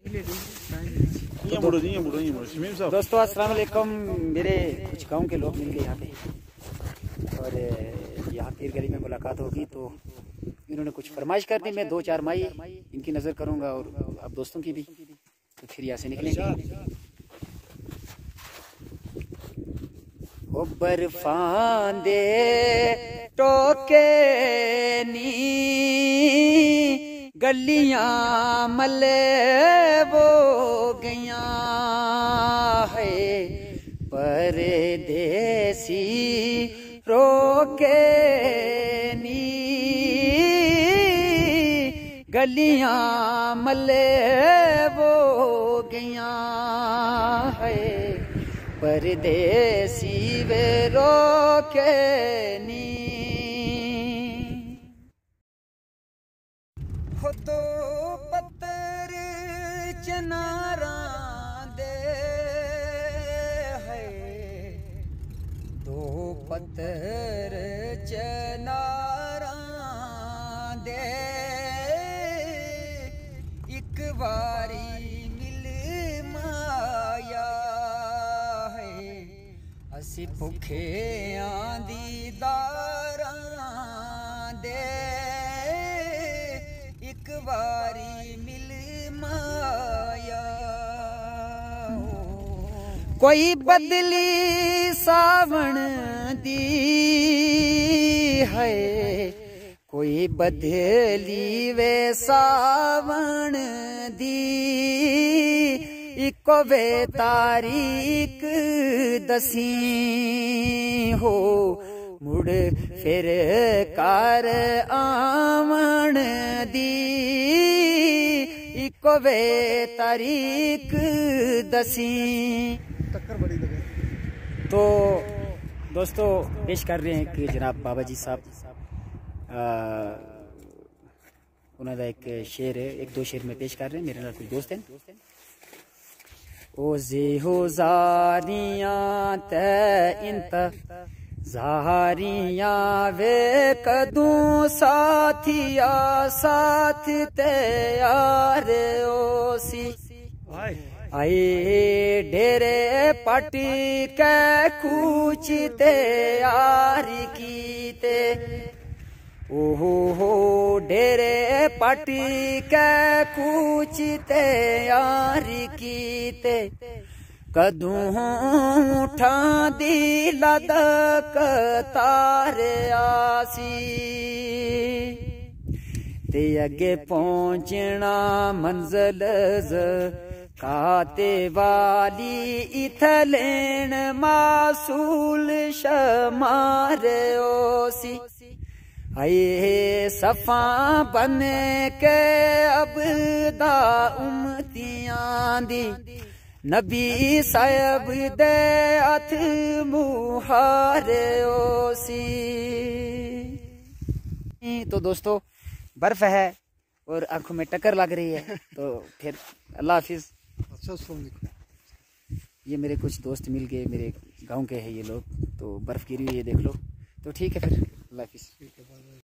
दोस्तों अस्सलाम वालेकुम। मेरे कुछ गांव के लोग मिल गए यहाँ पे और यहाँ पीर गली में मुलाकात होगी तो इन्होंने कुछ फरमाइश कर दी। मैं 2-4 माई इनकी नज़र करूँगा और अब दोस्तों की भी, तो फिर यहाँ से निकलेंगे। ओ बर्फां दे टोके नी गलियां मले वो गया है, परदेसी रोके नी गलियां मले वो गया है, परदेसी वे रोके नी। खुद पत्थर चनारा दे है, 2 पत्थर चनारा दे, एक बारी मिल माया है, असी भुखे आंदी दारा दे, एक बारी मिल माया। कोई बदली सावण दी है, कोई बदली वे सावण दी, इको वे तारीख दसी हो, मुड़ फिर कर आवन दी, इको वे तारीख दसी। तो दोस्तों पेश कर रहे हैं कि जनाब बाबा जी साहब उन्होंने एक शेर है, 1-2 शेर में पेश कर रहे हैं। मेरे नाल कुछ दोस्त हैं। ओ जे हो जारियां ते इंत ज़ारियां वे कदू साथिया साथ ते यार ओसी, आए डेरे पटी के कूच ते यार कीते, ओहो हो डेरे पटी के कूच ते यार कीते, कदू उठा दी लदक तारे आसी, ते अगे पहुंचना मंजिल काते वाली, इत लेन मासूल शमार ओसी, आए सफा बन के अबदा उम्मतियां दी, नबी साहब दे अथ मुहारे ओसी। तो दोस्तों बर्फ है और आंखों में टक्कर लग रही है, तो फिर अल्लाह हाफिज। ये मेरे कुछ दोस्त मिल गए, मेरे गांव के हैं ये लोग, तो बर्फ गिरी हुई है देख लो, तो ठीक है फिर अल्लाह हाफिज।